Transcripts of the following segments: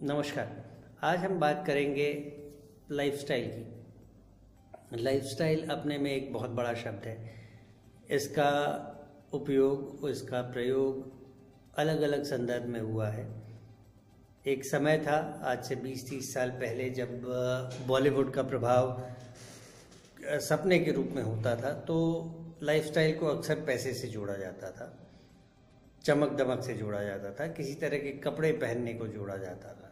नमस्कार। आज हम बात करेंगे लाइफस्टाइल की। लाइफस्टाइल अपने में एक बहुत बड़ा शब्द है। इसका उपयोग, इसका प्रयोग अलग अलग संदर्भ में हुआ है। एक समय था, आज से 20-30 साल पहले, जब बॉलीवुड का प्रभाव सपने के रूप में होता था, तो लाइफस्टाइल को अक्सर पैसे से जोड़ा जाता था, चमक दमक से जोड़ा जाता था, किसी तरह के कपड़े पहनने को जोड़ा जाता था।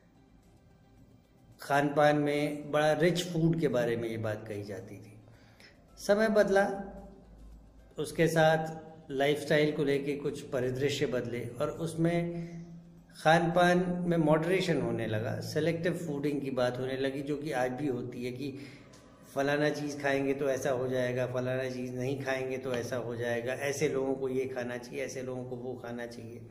खान पान में बड़ा रिच फूड के बारे में ये बात कही जाती थी। समय बदला, उसके साथ लाइफस्टाइल को लेके कुछ परिदृश्य बदले और उसमें खान पान में मॉडरेशन होने लगा, सेलेक्टिव फूडिंग की बात होने लगी, जो कि आज भी होती है कि फलाना चीज़ खाएंगे तो ऐसा हो जाएगा, फलाना चीज़ नहीं खाएंगे तो ऐसा हो जाएगा, ऐसे लोगों को ये खाना चाहिए, ऐसे लोगों को वो खाना चाहिए।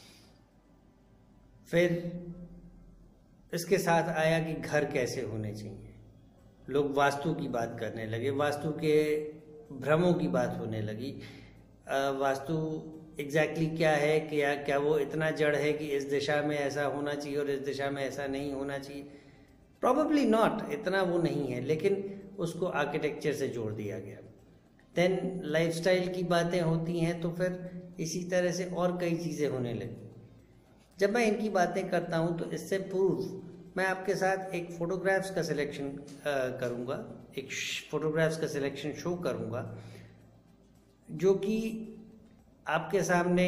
फिर इसके साथ आया कि घर कैसे होने चाहिए। लोग वास्तु की बात करने लगे, वास्तु के भ्रमों की बात होने लगी। वास्तु एग्जैक्टली क्या है, क्या वो इतना जड़ है कि इस दिशा में ऐसा होना चाहिए और इस दिशा में ऐसा नहीं होना चाहिए? प्रॉबेबली नॉट, इतना वो नहीं है, लेकिन उसको आर्किटेक्चर से जोड़ दिया गया। देन लाइफस्टाइल की बातें होती हैं तो फिर इसी तरह से और कई चीज़ें होने लगी। जब मैं इनकी बातें करता हूं तो इससे पूर्व मैं आपके साथ एक फोटोग्राफ्स का सिलेक्शन करूंगा, एक फोटोग्राफ्स का सिलेक्शन शो करूंगा, जो कि आपके सामने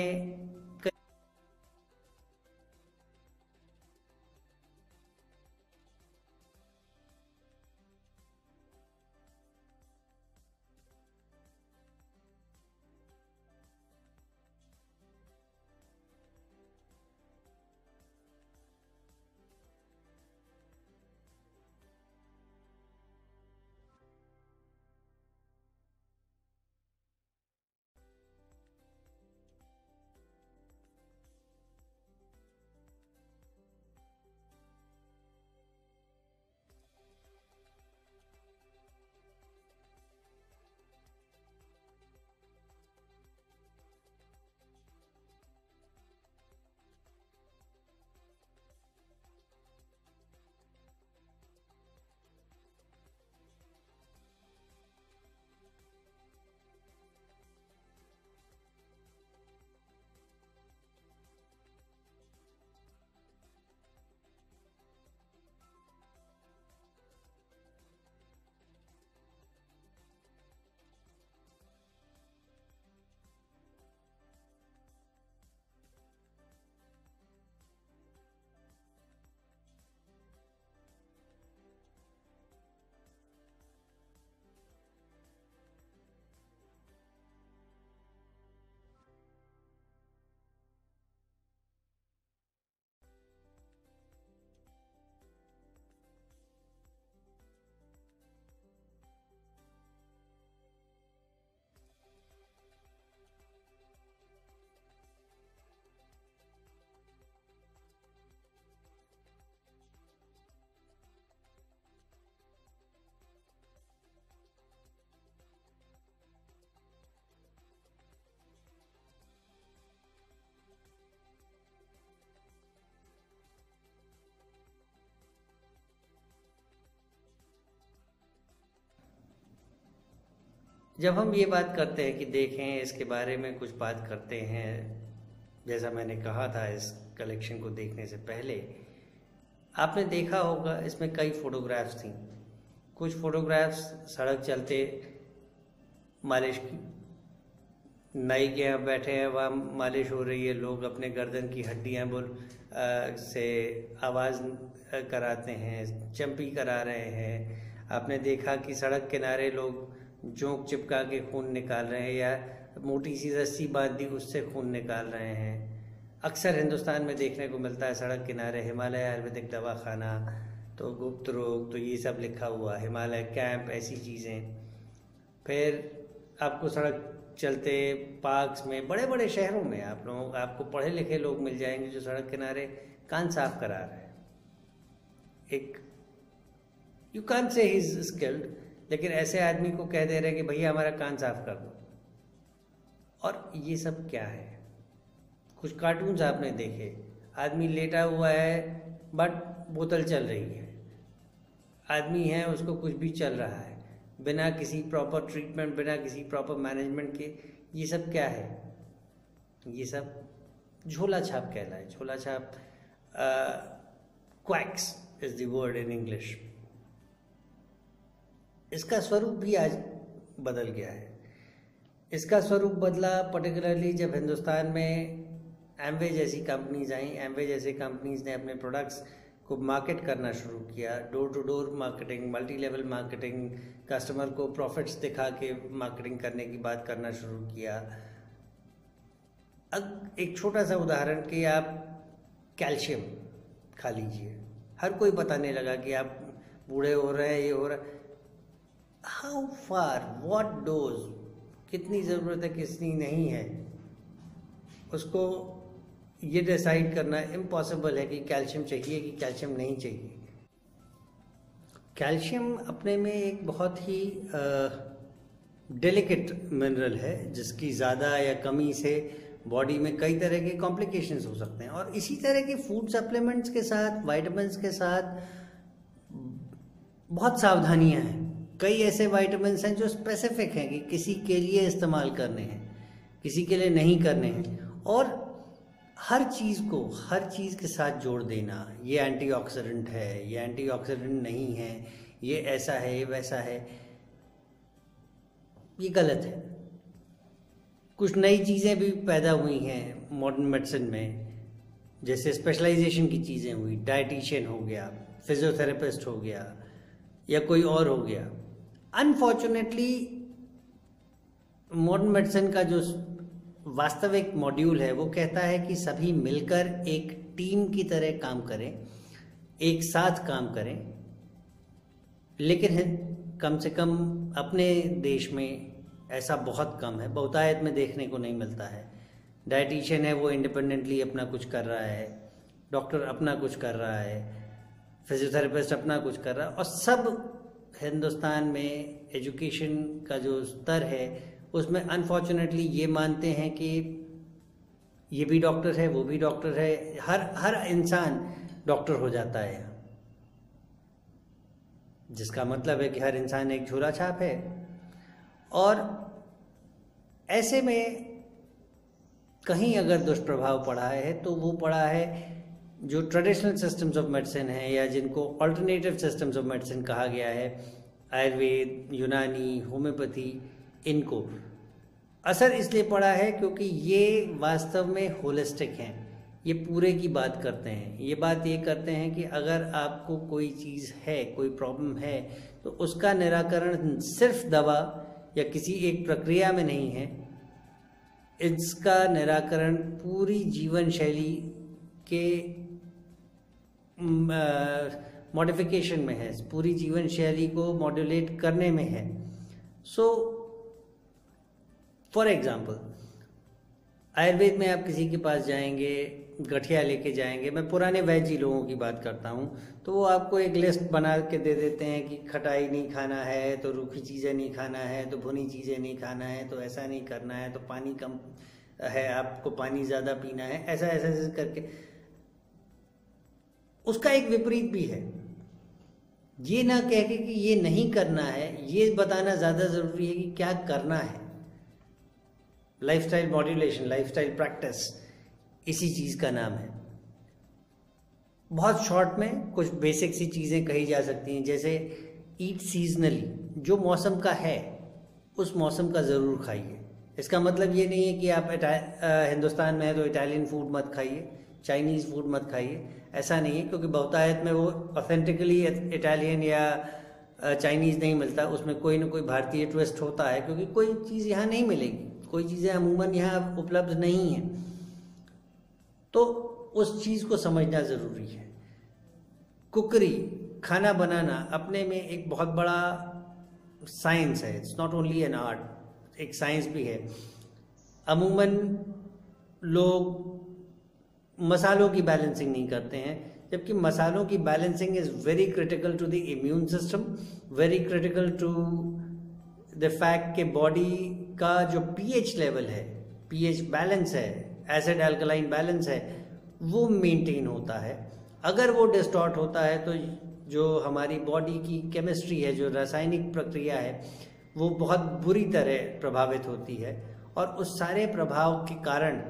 जब हम ये बात करते हैं कि देखें, इसके बारे में कुछ बात करते हैं, जैसा मैंने कहा था इस कलेक्शन को देखने से पहले, आपने देखा होगा इसमें कई फोटोग्राफ्स थी। कुछ फोटोग्राफ्स सड़क चलते मालिश की, नाई के यहाँ बैठे हैं, वहाँ मालिश हो रही है, लोग अपने गर्दन की हड्डियाँ से आवाज़ कराते हैं, चंपी करा रहे हैं। आपने देखा कि सड़क किनारे लोग जोंक चिपका के खून निकाल रहे हैं या मोटी सी रस्सी बांध दी उससे खून निकाल रहे हैं। अक्सर हिंदुस्तान में देखने को मिलता है सड़क किनारे हिमालय आयुर्वेदिक दवाखाना, तो गुप्त रोग, तो ये सब लिखा हुआ, हिमालय कैंप, ऐसी चीज़ें। फिर आपको सड़क चलते पार्क्स में, बड़े बड़े शहरों में आपको पढ़े लिखे लोग मिल जाएंगे जो सड़क किनारे कान साफ करा रहे हैं। एक you can't say he is skilled, लेकिन ऐसे आदमी को कह दे रहे हैं कि भैया हमारा कान साफ कर दो। और ये सब क्या है? कुछ कार्टून्स आपने देखे, आदमी लेटा हुआ है, बट बोतल चल रही है, आदमी है उसको कुछ भी चल रहा है बिना किसी प्रॉपर ट्रीटमेंट, बिना किसी प्रॉपर मैनेजमेंट के। ये सब क्या है? ये सब झोला छाप कहलाए। झोला छाप, quacks is the word in English. इसका स्वरूप भी आज बदल गया है। इसका स्वरूप बदला पर्टिकुलरली जब हिंदुस्तान में एमवे जैसी कंपनीज आई। एमवे जैसे कंपनीज ने अपने प्रोडक्ट्स को मार्केट करना शुरू किया, door to door marketing, multi level marketing, customer को प्रॉफिट्स दिखा के मार्केटिंग करने की बात करना शुरू किया। अब एक छोटा सा उदाहरण कि आप कैल्शियम खा लीजिए, हर कोई बताने लगा कि आप बूढ़े हो रहे हैं, ये हो रहा है। हाउ फार, व्हाट डोज, कितनी ज़रूरत है, कितनी नहीं है, उसको ये डिसाइड करना इम्पॉसिबल है कि कैल्शियम चाहिए कि कैल्शियम नहीं चाहिए। कैल्शियम अपने में एक बहुत ही डेलिकेट मिनरल है जिसकी ज़्यादा या कमी से बॉडी में कई तरह के कॉम्प्लिकेशंस हो सकते हैं। और इसी तरह के फूड सप्लीमेंट्स के साथ, वाइटामिन्स के साथ बहुत सावधानियां हैं। कई ऐसे वाइटामिन्स हैं जो स्पेसिफिक हैं कि किसी के लिए इस्तेमाल करने हैं, किसी के लिए नहीं करने हैं। और हर चीज़ को हर चीज़ के साथ जोड़ देना, ये एंटीऑक्सीडेंट है, ये एंटीऑक्सीडेंट नहीं है, ये ऐसा है, ये वैसा है, ये गलत है। कुछ नई चीज़ें भी पैदा हुई हैं मॉडर्न मेडिसिन में, जैसे स्पेशलाइजेशन की चीज़ें हुई, डाइटिशियन हो गया, फिजियोथेरेपिस्ट हो गया, या कोई और हो गया। अनफॉर्चुनेटली मॉडर्न मेडिसिन का जो वास्तविक मॉड्यूल है वो कहता है कि सभी मिलकर एक टीम की तरह काम करें, एक साथ काम करें। लेकिन कम से कम अपने देश में ऐसा बहुत कम है, बहुतायत में देखने को नहीं मिलता है। डाइटिशियन है वो इंडिपेंडेंटली अपना कुछ कर रहा है, डॉक्टर अपना कुछ कर रहा है, फिजियोथेरेपिस्ट अपना कुछ कर रहा है। और सब हिंदुस्तान में एजुकेशन का जो स्तर है उसमें अनफॉर्चुनेटली ये मानते हैं कि ये भी डॉक्टर है, वो भी डॉक्टर है, हर इंसान डॉक्टर हो जाता है, जिसका मतलब है कि हर इंसान एक झोला छाप है। और ऐसे में कहीं अगर दुष्प्रभाव पड़ा है तो वो पड़ा है जो ट्रेडिशनल सिस्टम्स ऑफ मेडिसिन है, या जिनको अल्टरनेटिव सिस्टम्स ऑफ मेडिसिन कहा गया है, आयुर्वेद, यूनानी, होम्योपैथी, इनको असर इसलिए पड़ा है क्योंकि ये वास्तव में होलिस्टिक हैं। ये पूरे की बात करते हैं। ये बात ये करते हैं कि अगर आपको कोई चीज़ है, कोई प्रॉब्लम है, तो उसका निराकरण सिर्फ दवा या किसी एक प्रक्रिया में नहीं है। इसका निराकरण पूरी जीवन शैली के मॉडिफिकेशन में है, पूरी जीवन शैली को मॉड्यूलेट करने में है। सो फॉर एग्जाम्पल, आयुर्वेद में आप किसी के पास जाएंगे, गठिया लेके जाएंगे, मैं पुराने वैजी लोगों की बात करता हूँ, तो वो आपको एक लिस्ट बना के दे देते हैं कि खटाई नहीं खाना है, तो रूखी चीज़ें नहीं खाना है, तो भुनी चीज़ें नहीं खाना है, तो ऐसा नहीं करना है, तो पानी कम है, आपको पानी ज़्यादा पीना है, ऐसा ऐसा ऐसा करके। उसका एक विपरीत भी है। ये ना कह के कि ये नहीं करना है, ये बताना ज़्यादा ज़रूरी है कि क्या करना है। लाइफस्टाइल मॉड्यूलेशन, लाइफस्टाइल प्रैक्टिस, इसी चीज़ का नाम है। बहुत शॉर्ट में कुछ बेसिक सी चीज़ें कही जा सकती हैं, जैसे ईट सीजनली, जो मौसम का है उस मौसम का ज़रूर खाइए। इसका मतलब ये नहीं है कि आप हिंदुस्तान में है तो इटालियन फूड मत खाइए, चाइनीज़ फूड मत खाइए, ऐसा नहीं है, क्योंकि बहुतायत में वो ऑथेंटिकली इटालियन या चाइनीज़ नहीं मिलता, उसमें कोई ना कोई भारतीय ट्विस्ट होता है, क्योंकि कोई चीज़ यहाँ नहीं मिलेगी, कोई चीज़ें अमूमन यहाँ उपलब्ध नहीं हैं। तो उस चीज़ को समझना ज़रूरी है। कुकरी, खाना बनाना अपने में एक बहुत बड़ा साइंस है। It's not only an art, एक साइंस भी है। अमूमन लोग मसालों की बैलेंसिंग नहीं करते हैं, जबकि मसालों की balancing is very critical to the immune system, very critical to the fact कि बॉडी का जो पीएच लेवल है, पीएच बैलेंस है, एसिड अल्कलाइन बैलेंस है, वो मेंटेन होता है। अगर वो डिस्टॉर्ट होता है तो जो हमारी बॉडी की केमिस्ट्री है, जो रासायनिक प्रक्रिया है, वो बहुत बुरी तरह प्रभावित होती है और उस सारे प्रभाव के कारण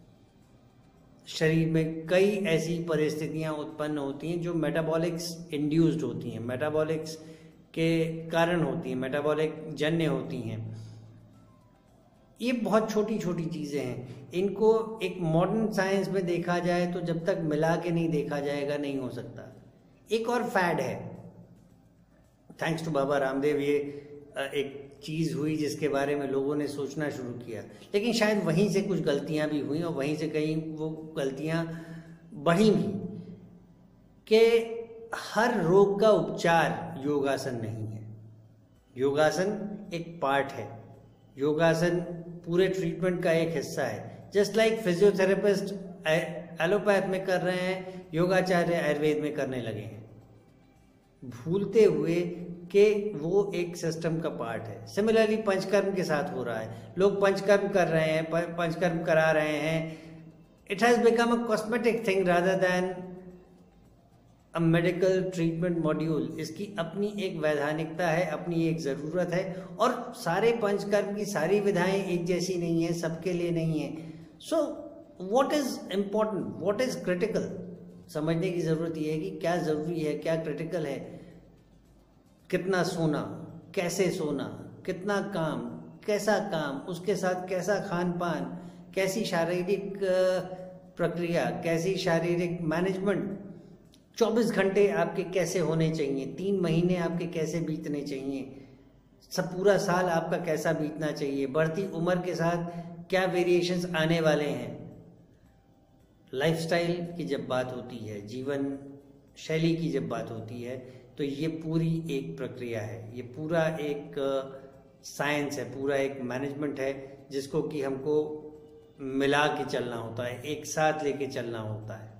शरीर में कई ऐसी परिस्थितियां उत्पन्न होती हैं जो मेटाबॉलिक्स इंड्यूस्ड होती हैं, मेटाबॉलिक्स के कारण होती हैं, मेटाबॉलिक जन्य होती हैं। ये बहुत छोटी छोटी चीज़ें हैं, इनको एक मॉडर्न साइंस में देखा जाए तो जब तक मिला के नहीं देखा जाएगा नहीं हो सकता। एक और फैड है, थैंक्स टू बाबा रामदेव, ये एक चीज़ हुई जिसके बारे में लोगों ने सोचना शुरू किया, लेकिन शायद वहीं से कुछ गलतियां भी हुई और वहीं से कहीं वो गलतियां बढ़ी भी, कि हर रोग का उपचार योगासन नहीं है। योगासन एक पार्ट है, योगासन पूरे ट्रीटमेंट का एक हिस्सा है। जस्ट लाइक फिजियोथेरेपिस्ट एलोपैथ में कर रहे हैं, योगाचार्य आयुर्वेद में करने लगे हैं, भूलते हुए कि वो एक सिस्टम का पार्ट है। सिमिलरली पंचकर्म के साथ हो रहा है, लोग पंचकर्म कर रहे हैं, पंचकर्म करा रहे हैं। It has become a cosmetic thing rather than a medical treatment module. इसकी अपनी एक वैधानिकता है, अपनी एक ज़रूरत है, और सारे पंचकर्म की सारी विधाएं एक जैसी नहीं है, सबके लिए नहीं है। So what is important, what is critical, समझने की ज़रूरत यह है कि क्या ज़रूरी है, क्या क्रिटिकल है। कितना सोना, कैसे सोना, कितना काम, कैसा काम, उसके साथ कैसा खान पान, कैसी शारीरिक प्रक्रिया, कैसी शारीरिक मैनेजमेंट, 24 घंटे आपके कैसे होने चाहिए, 3 महीने आपके कैसे बीतने चाहिए, सब पूरा साल आपका कैसा बीतना चाहिए, बढ़ती उम्र के साथ क्या वेरिएशंस आने वाले हैं। लाइफस्टाइल की जब बात होती है, जीवन शैली की जब बात होती है, तो ये पूरी एक प्रक्रिया है, ये पूरा एक साइंस है, पूरा एक मैनेजमेंट है, जिसको कि हमको मिला के चलना होता है, एक साथ लेके चलना होता है।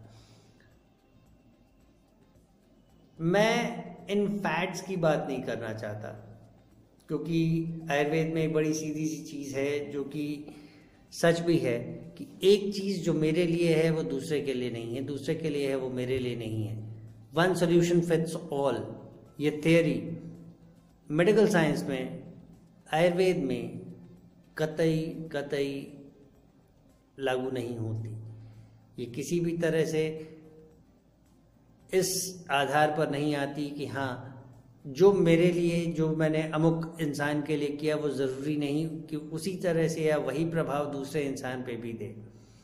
मैं इन फैट्स की बात नहीं करना चाहता, क्योंकि आयुर्वेद में बड़ी सीधी सी चीज़ है जो कि सच भी है कि एक चीज़ जो मेरे लिए है वो दूसरे के लिए नहीं है, दूसरे के लिए है वो मेरे लिए नहीं है। वन सोल्यूशन फिट्स ऑल, ये थियरी मेडिकल साइंस में, आयुर्वेद में कतई लागू नहीं होती। ये किसी भी तरह से इस आधार पर नहीं आती कि हाँ जो मेरे लिए, जो मैंने अमुक इंसान के लिए किया, वो ज़रूरी नहीं कि उसी तरह से या वही प्रभाव दूसरे इंसान पे भी दे।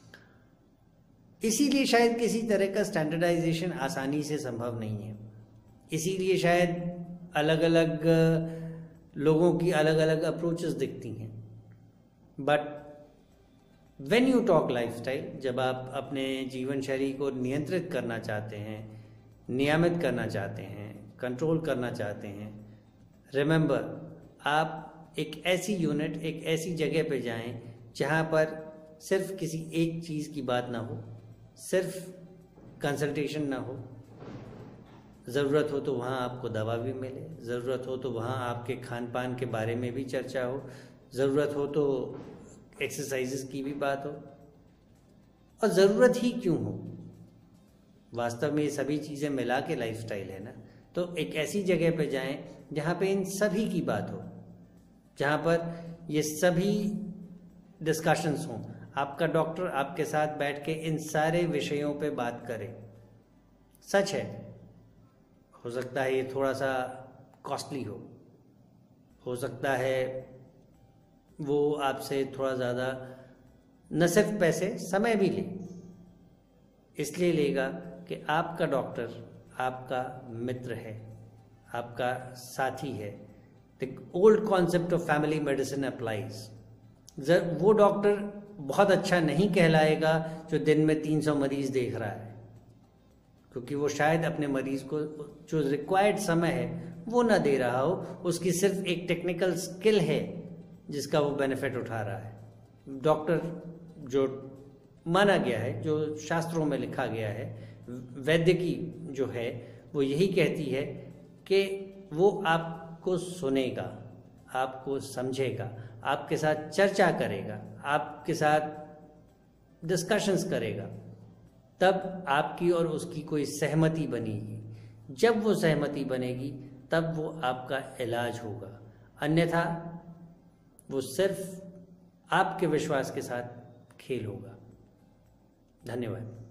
इसीलिए शायद किसी तरह का स्टैंडर्डाइजेशन आसानी से संभव नहीं है, इसीलिए शायद अलग अलग लोगों की अलग अलग अप्रोचेस दिखती हैं। But when you talk lifestyle, जब आप अपने जीवन शैली को नियंत्रित करना चाहते हैं, नियमित करना चाहते हैं, कंट्रोल करना चाहते हैं, रिमेंबर, आप एक ऐसी यूनिट, एक ऐसी जगह पे जाएं जहां पर सिर्फ किसी एक चीज़ की बात ना हो, सिर्फ कंसल्टेशन ना हो। ज़रूरत हो तो वहाँ आपको दवा भी मिले, ज़रूरत हो तो वहाँ आपके खान पान के बारे में भी चर्चा हो, ज़रूरत हो तो एक्सरसाइजेस की भी बात हो। और ज़रूरत ही क्यों हो, वास्तव में ये सभी चीज़ें मिला के लाइफस्टाइल है ना। तो एक ऐसी जगह पे जाएं जहाँ पे इन सभी की बात हो, जहाँ पर ये सभी डिस्कशंस हों, आपका डॉक्टर आपके साथ बैठ के इन सारे विषयों पे बात करे। सच है, हो सकता है ये थोड़ा सा कॉस्टली हो सकता है वो आपसे थोड़ा ज़्यादा न सिर्फ पैसे, समय भी ले। इसलिए लेगा कि आपका डॉक्टर आपका मित्र है, आपका साथी है। The old concept of family medicine applies. वो डॉक्टर बहुत अच्छा नहीं कहलाएगा जो दिन में 300 मरीज देख रहा है, क्योंकि वो शायद अपने मरीज को जो रिक्वायर्ड समय है वो ना दे रहा हो, उसकी सिर्फ एक टेक्निकल स्किल है जिसका वो बेनिफिट उठा रहा है। डॉक्टर जो माना गया है, जो शास्त्रों में लिखा गया है, वैद्यकी जो है वो यही कहती है कि वो आपको सुनेगा, आपको समझेगा, आपके साथ चर्चा करेगा, आपके साथ डिस्कशंस करेगा, तब आपकी और उसकी कोई सहमति बनेगी। जब वो सहमति बनेगी तब वो आपका इलाज होगा, अन्यथा वो सिर्फ आपके विश्वास के साथ खेल होगा। धन्यवाद।